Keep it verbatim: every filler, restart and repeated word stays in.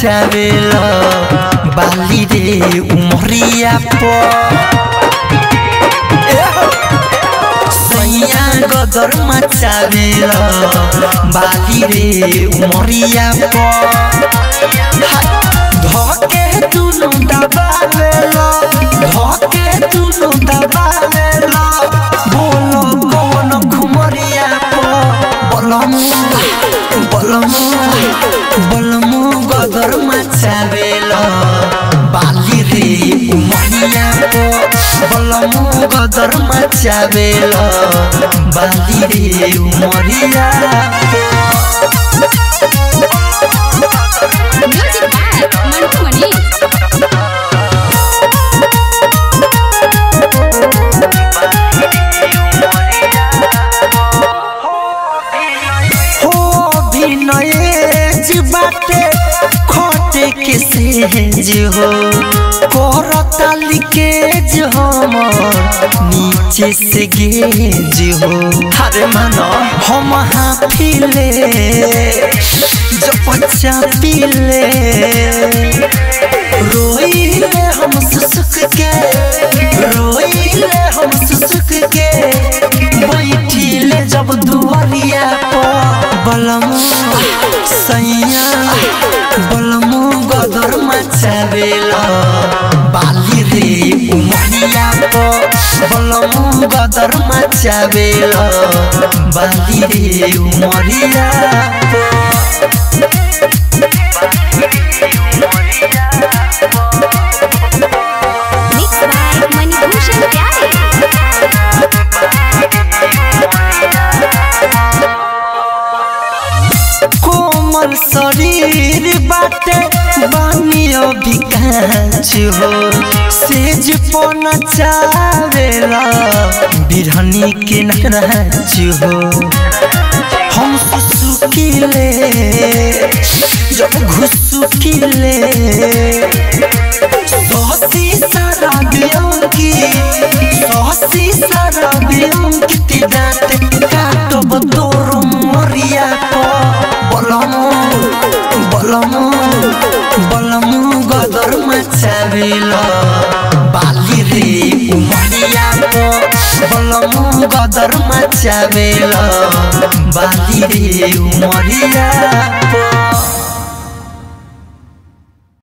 मचावेला बाली रे उमरिया पो सैया गदर मचावेला बाली रे उमरिया पो धोके तुनु दबावेला धोके तुनु दबावेला बोलो कौन खुमरिया पो बलमु बलमु बलमु गदर मचावेला बाली रे उमरिया पो बलमु गदर मचावेला बाली रे उमरिया पो जो कोरता लिकेज हमर नीचे से गेज हो हरे मानो हम हाफिले जो पच्चा पीले रोइले हम सुसुक के रोइले हम सुसुक के बैठिले जब दुआरिया पर बलमु सैया बलमु गदर मचावेला बाली रे उमरिया पो बलमु गदर मचावेला बाली रे उमरिया पो कोमल शरीर बाटे बानियो विकास हो सेज पन चावेला बिरहनी के नाच हो हम सुसुकिले जब घुसुकिले सोसी सारा बियंकी सोसी सारा बियंकी दांत काटो बतोरो मरिया को बलमु बलमु बलमु गदर मचावेला बाली रे उमरिया पो बलमु गदर मचावेला बाली रे उमरिया पो।